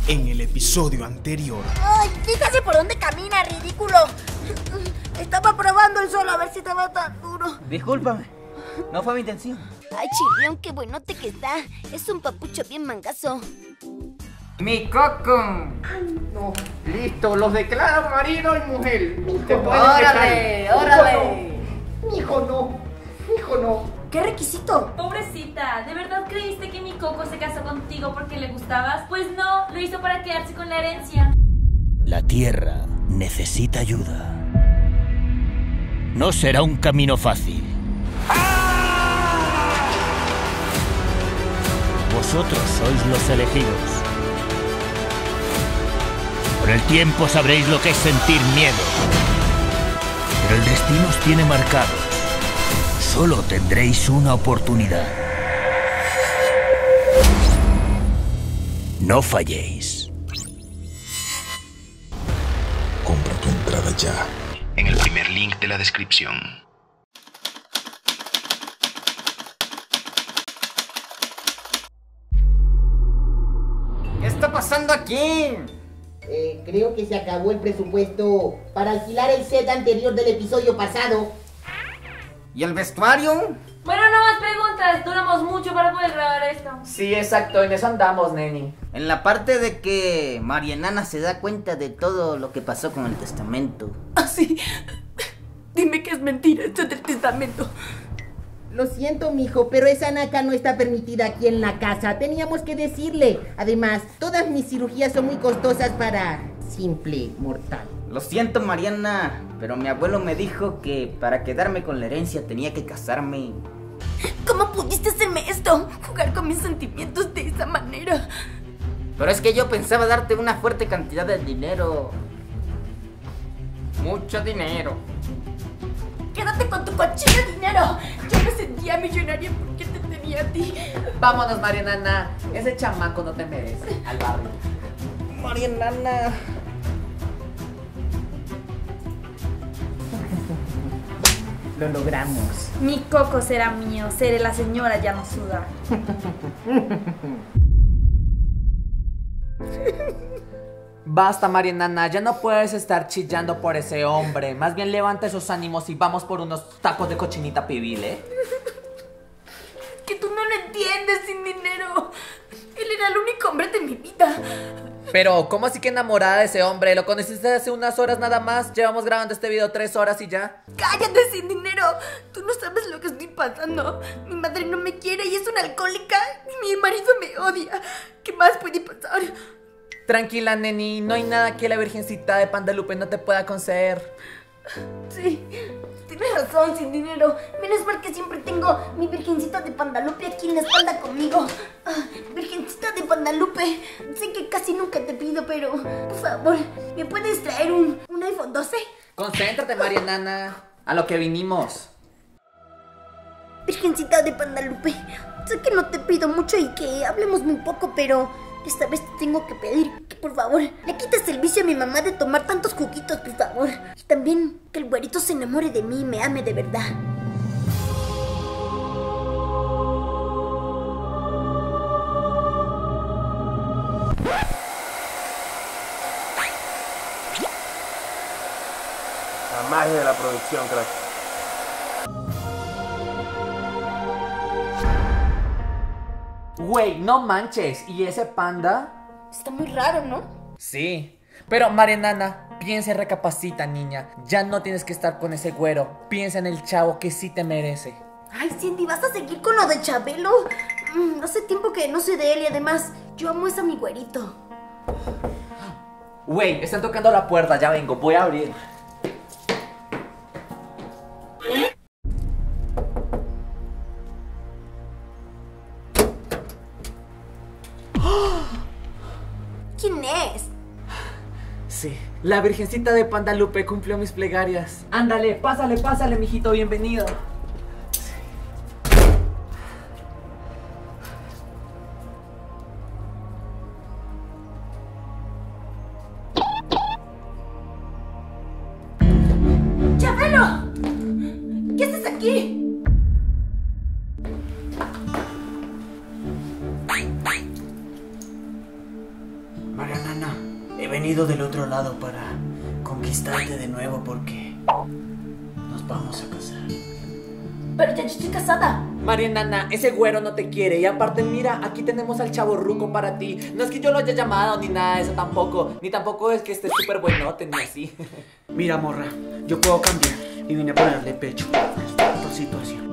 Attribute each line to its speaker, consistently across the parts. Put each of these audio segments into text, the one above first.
Speaker 1: En el episodio anterior.
Speaker 2: ¡Ay, fíjate por dónde camina, ridículo! Estaba probando el sol a ver si estaba tan duro.
Speaker 3: Discúlpame, no fue mi intención.
Speaker 2: Ay, chirrión, qué buenote que está. Es un papucho bien mangazo.
Speaker 4: ¡Mi coco!
Speaker 5: Ay, no. Listo, los declaro marido y mujer.
Speaker 4: ¡Órale, órale!
Speaker 5: Hijo no, hijo no.
Speaker 2: ¿Qué requisito?
Speaker 6: Pobrecita, ¿de verdad creíste que mi Coco se casó contigo porque le gustabas? Pues no, lo hizo para quedarse con la herencia.
Speaker 7: La tierra necesita ayuda. No será un camino fácil. Vosotros sois los elegidos. Con el tiempo sabréis lo que es sentir miedo. Pero el destino os tiene marcados. Solo tendréis una oportunidad. No falléis.
Speaker 1: Compra tu entrada ya. En el primer link de la descripción.
Speaker 4: ¿Qué está pasando aquí?
Speaker 5: Creo que se acabó el presupuesto para alquilar el set anterior del episodio pasado.
Speaker 4: ¿Y el vestuario?
Speaker 6: Bueno, no más preguntas, duramos mucho para poder grabar esto.
Speaker 3: Sí, exacto, en eso andamos, neni. En la parte de que Marianana se da cuenta de todo lo que pasó con el testamento.
Speaker 2: Ah, sí. Dime que es mentira esto del testamento.
Speaker 5: Lo siento, mijo, pero esa naca no está permitida aquí en la casa. Teníamos que decirle. Además, todas mis cirugías son muy costosas para simple mortal.
Speaker 3: Lo siento, Mariana, pero mi abuelo me dijo que para quedarme con la herencia tenía que casarme.
Speaker 2: ¿Cómo pudiste hacerme esto? Jugar con mis sentimientos de esa manera.
Speaker 3: Pero es que yo pensaba darte una fuerte cantidad de dinero.
Speaker 4: Mucho dinero.
Speaker 2: Quédate con tu cochino dinero. Yo me sentía millonaria porque te tenía a ti.
Speaker 3: Vámonos, Marianana. Ese chamaco no te merece. Al barrio. Marianana.
Speaker 5: Lo logramos.
Speaker 6: Mi Coco será mío, seré la señora ya no suda.
Speaker 8: Basta, Marianana, ya no puedes estar chillando por ese hombre. Más bien levanta esos ánimos y vamos por unos tacos de cochinita pibil, ¿eh?
Speaker 2: Que tú no lo entiendes, sin dinero. Él era el único hombre de mi vida.
Speaker 8: Pero, ¿cómo así que enamorada de ese hombre? Lo conociste hace unas horas nada más. Llevamos grabando este video 3 horas y ya.
Speaker 2: ¡Cállate, sin dinero! Tú no sabes lo que estoy pasando. Mi madre no me quiere y es una alcohólica. Mi marido me odia. ¿Qué más puede pasar?
Speaker 8: Tranquila, neni, no hay nada que la Virgencita de Pandalupe no te pueda conceder.
Speaker 2: Sí, tienes razón, sin dinero. Menos mal que siempre tengo mi Virgencita de Pandalupe aquí en la espalda conmigo. Virgencita de Pandalupe, sé que casi nunca te pido, pero por favor, ¿me puedes traer un iPhone 12?
Speaker 8: Concéntrate, Marianana, a lo que vinimos.
Speaker 2: Virgencita de Pandalupe, sé que no te pido mucho y que hablemos muy poco, pero esta vez te tengo que pedir que por favor le quites el vicio a mi mamá de tomar tantos juguitos, por favor. Y también que el güerito se enamore de mí y me ame de verdad.
Speaker 9: La magia de la producción, crack.
Speaker 8: Güey, no manches, ¿y ese panda?
Speaker 2: Está muy raro, ¿no?
Speaker 8: Sí, pero Marianana, piensa y recapacita, niña. Ya no tienes que estar con ese güero. Piensa en el chavo que sí te merece.
Speaker 2: Ay, Cindy, ¿vas a seguir con lo de Chabelo? Hace tiempo que no sé de él y además yo amo a mi güerito.
Speaker 8: Güey, están tocando la puerta, ya vengo, voy a abrir.
Speaker 2: ¿Quién es?
Speaker 8: Sí, la Virgencita de Pandalupe cumplió mis plegarias. Ándale, pásale, mijito, bienvenido.
Speaker 2: ¡Chabelo! ¿Qué haces aquí?
Speaker 10: Marianana, he venido del otro lado para conquistarte de nuevo porque nos vamos a casar.
Speaker 2: Pero ya yo estoy casada.
Speaker 8: Marianana, ese güero no te quiere. Y aparte, mira, aquí tenemos al chavo ruco para ti. No es que yo lo haya llamado ni nada de eso tampoco. Ni tampoco es que esté súper buenote ni así.
Speaker 10: Mira, morra, yo puedo cambiar y vine a ponerle pecho a esta situación.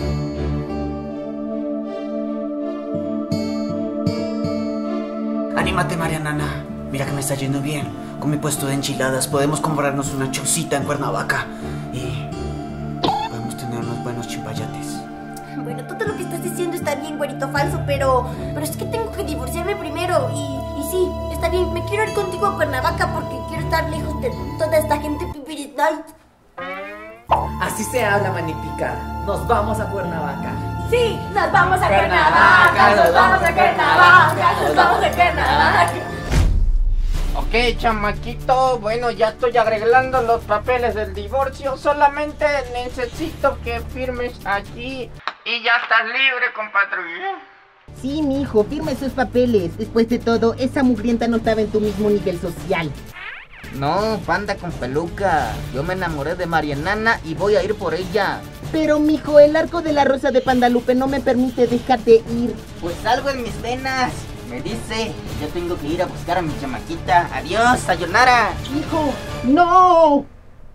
Speaker 10: Anímate, Marianana. Mira que me está yendo bien. Con mi puesto de enchiladas podemos comprarnos una chocita en Cuernavaca y podemos tener unos buenos chimpayates.
Speaker 2: Bueno, todo lo que estás diciendo está bien, güerito falso, pero es que tengo que divorciarme primero. Y sí, está bien, me quiero ir contigo a Cuernavaca porque quiero estar lejos de toda esta gente pipiritay.
Speaker 8: Así se habla, manitica. Nos vamos a Cuernavaca.
Speaker 6: Sí, nos vamos a Cuernavaca, nos vamos a Cuernavaca, nos vamos a Cuernavaca.
Speaker 4: Ok, chamaquito, bueno, ya estoy arreglando los papeles del divorcio. Solamente necesito que firmes aquí y ya estás libre, compatriota.
Speaker 5: Sí, mijo, firme sus papeles. Después de todo, esa mugrienta no estaba en tu mismo nivel social.
Speaker 3: No, panda con peluca. Yo me enamoré de Marianana y voy a ir por ella.
Speaker 5: Pero, mijo, el arco de la rosa de Pandalupe no me permite dejarte ir.
Speaker 3: Pues algo en mis venas me dice, yo tengo que ir a buscar a mi chamaquita. Adiós, sayonara.
Speaker 5: Hijo, no.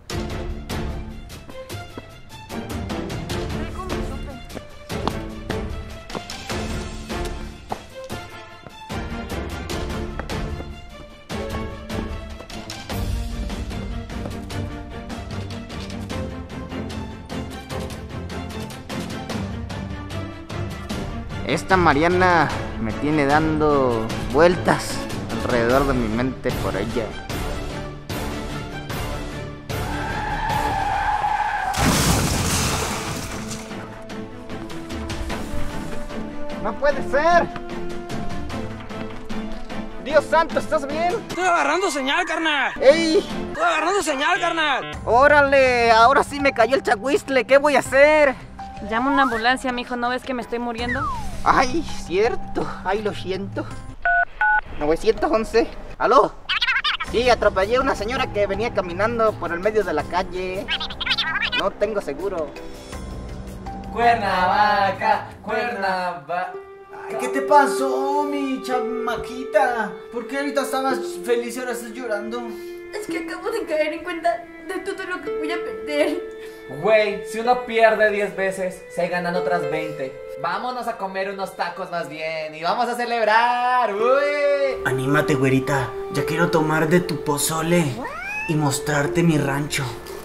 Speaker 3: Esta Mariana me tiene dando vueltas alrededor de mi mente por ella.
Speaker 4: No puede ser. Dios santo, ¿estás bien?
Speaker 11: Estoy agarrando señal, carnal.
Speaker 3: ¡Ey!
Speaker 11: Estoy agarrando señal, carnal.
Speaker 3: ¡Órale! Ahora sí me cayó el chagüistle. ¿Qué voy a hacer?
Speaker 6: Llama una ambulancia, mijo. ¿No ves que me estoy muriendo?
Speaker 3: Ay, cierto. Ay, lo siento. 911. ¿Aló? Sí, atropellé a una señora que venía caminando por el medio de la calle. No tengo seguro.
Speaker 8: Cuernavaca, Cuernavaca.
Speaker 10: Ay, ¿qué te pasó, mi chamaquita? ¿Por qué ahorita estabas feliz y ahora estás llorando?
Speaker 2: Es que acabo de caer en cuenta de todo lo que voy a perder.
Speaker 8: Güey, si uno pierde 10 veces, se ganan otras 20. Vámonos a comer unos tacos más bien y vamos a celebrar. ¡Uy!
Speaker 10: Anímate, güerita. Ya quiero tomar de tu pozole y mostrarte mi rancho.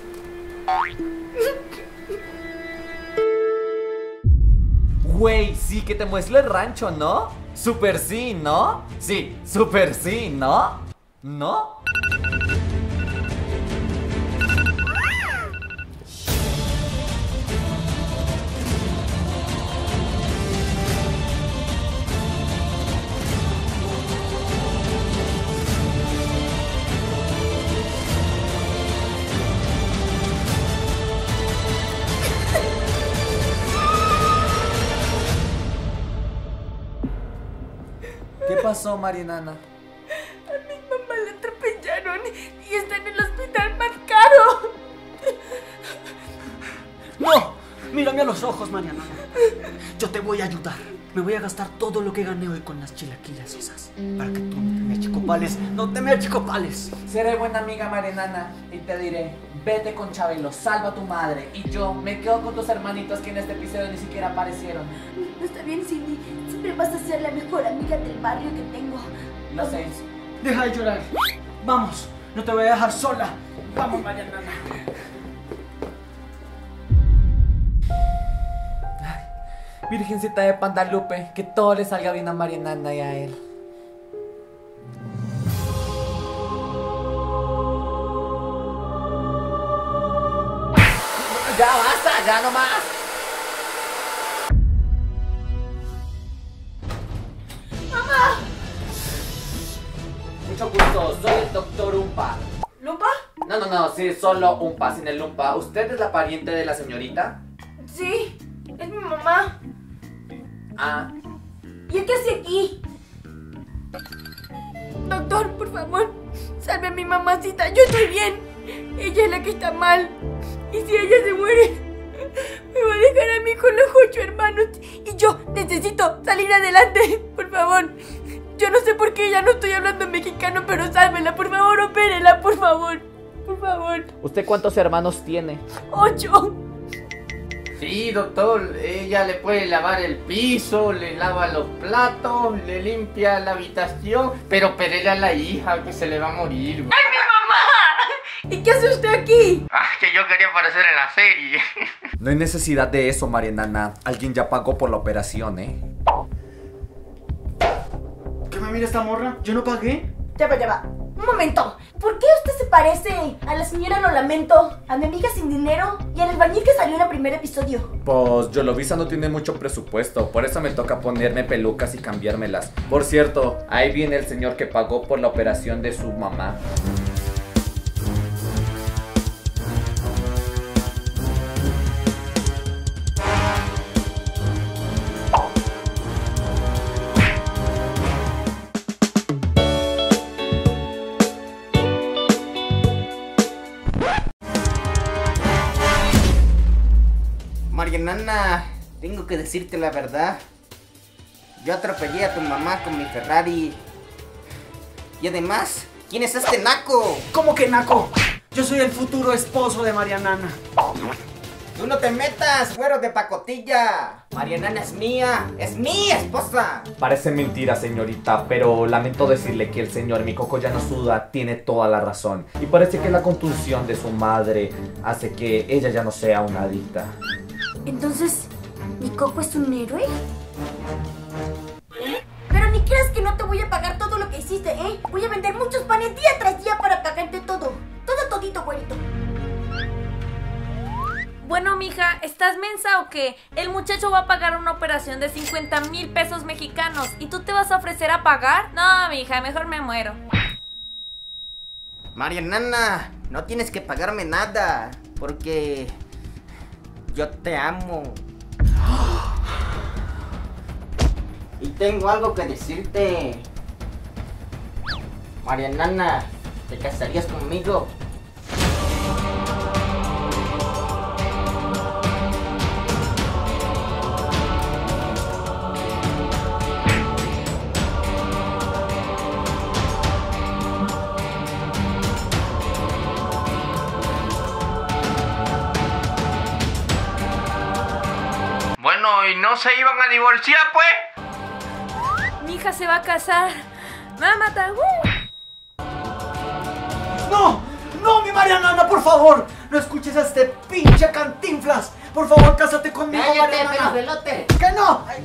Speaker 8: Güey, sí, que te muestre el rancho, ¿no? Super sí, ¿no? Sí, super sí, ¿no? ¿No? ¿Qué pasó, Marianana?
Speaker 2: A mi mamá la atropellaron y está en el hospital más caro.
Speaker 10: ¡No! Mírame a los ojos, Mariana. Yo te voy a ayudar. Me voy a gastar todo lo que gané hoy con las chilaquilas esas. Para que tú no te me achicopales. ¡No te me achicopales!
Speaker 8: Seré buena amiga, Marianana, y te diré, vete con Chabelo, salva a tu madre. Y yo me quedo con tus hermanitos que en este episodio ni siquiera aparecieron.
Speaker 2: Está bien, Cindy. Siempre vas a ser la mejor amiga del barrio que tengo.
Speaker 8: Lo sé.
Speaker 10: Deja de llorar. Vamos, no te voy a dejar sola. Vamos, Marianana.
Speaker 8: Virgencita de Pandalupe, que todo le salga bien a Marianana y a él. ¡Ya basta! ¡Ya no más!
Speaker 2: ¡Mamá!
Speaker 8: Mucho gusto, soy el doctor Umpa.
Speaker 2: ¿Lumpa?
Speaker 8: No, sí, solo Umpa, sin el Lumpa. ¿Usted es la pariente de la señorita?
Speaker 2: Sí, es mi mamá.
Speaker 8: Ah.
Speaker 2: ¿Y qué hace aquí? Doctor favor, salve a mi mamacita, yo estoy bien. Ella es la que está mal. Y si ella se muere, me va a dejar a mí con los 8 hermanos. Y yo necesito salir adelante, por favor. Yo no sé por qué ya no estoy hablando mexicano, pero sálvela, por favor, opérela, por favor. Por favor.
Speaker 8: ¿Usted cuántos hermanos tiene?
Speaker 2: 8.
Speaker 4: Sí, doctor, ella le puede lavar el piso, le lava los platos, le limpia la habitación, pero opérele a la hija que se le va a morir.
Speaker 2: ¡Ay, mi mamá! ¿Y qué hace usted aquí?
Speaker 4: Ah, que yo quería aparecer en la serie.
Speaker 12: No hay necesidad de eso, Marianana. Alguien ya pagó por la operación, ¿eh?
Speaker 10: ¿Qué me mira esta morra? ¿Yo no pagué?
Speaker 2: Ya va. Un momento. ¿Por qué usted se parece a la señora Lo Lamento, a mi amiga sin dinero y al albañil que salió en el primer episodio?
Speaker 12: Pues Yolovisa no tiene mucho presupuesto, por eso me toca ponerme pelucas y cambiármelas. Por cierto, ahí viene el señor que pagó por la operación de su mamá.
Speaker 3: Marianana, tengo que decirte la verdad. Yo atropellé a tu mamá con mi Ferrari. Y además, ¿quién es este naco?
Speaker 10: ¿Cómo que naco? Yo soy el futuro esposo de Marianana.
Speaker 3: ¡Tú no te metas, güero de pacotilla! Marianana es mía, es mi esposa.
Speaker 12: Parece mentira, señorita, pero lamento decirle que el señor Mi Coco ya no suda tiene toda la razón. Y parece que la contusión de su madre hace que ella ya no sea una adicta.
Speaker 2: Entonces, ¿Mi Coco es un héroe? Pero ni creas que no te voy a pagar todo lo que hiciste, ¿eh? Voy a vender muchos panes día tras día para pagarte todo. Todito, güerito.
Speaker 6: Bueno, mija, ¿estás mensa o qué? El muchacho va a pagar una operación de 50,000 pesos mexicanos y tú te vas a ofrecer a pagar. No, mija, mejor me muero.
Speaker 3: Marianana, no tienes que pagarme nada, porque yo te amo. Y tengo algo que decirte. Marianana, ¿te casarías conmigo?
Speaker 4: Bueno, ¿y no se iban a divorciar, pues?
Speaker 6: Mi hija se va a casar. Me va a matar.
Speaker 10: ¡No! ¡No, mi Marianana, por favor! ¡No escuches a este pinche Cantinflas! ¡Por favor, cásate conmigo, Marianana!
Speaker 3: ¡Velote!
Speaker 10: ¡Que no! Ay.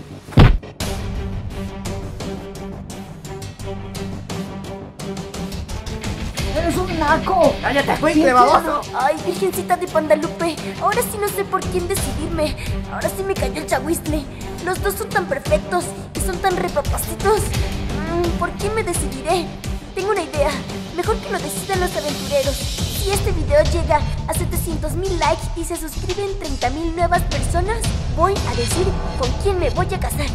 Speaker 10: ¡Eres un naco!
Speaker 3: ¡Cállate, güey, baboso!
Speaker 2: Ay, Virgencita de Pandalupe, ahora sí no sé por quién decidirme. Ahora sí me cayó el chahuizle. Los dos son tan perfectos y son tan repapacitos. ¿Por quién me decidiré? Tengo una idea. Mejor que lo decidan los aventureros. Si este video llega a 700,000 likes y se suscriben 30,000 nuevas personas, voy a decir con quién me voy a casar.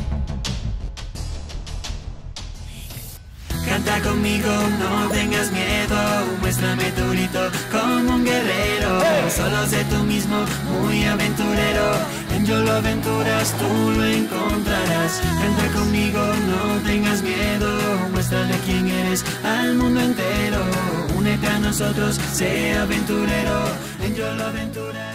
Speaker 13: Canta conmigo, no tengas miedo, muéstrame tu grito como un guerrero. Solo sé tú mismo, muy aventurero. En Yolo Aventuras tú lo encontrarás. Canta conmigo, no tengas miedo, muéstrale quién eres al mundo entero. Únete a nosotros, sé aventurero. En Yolo Aventuras.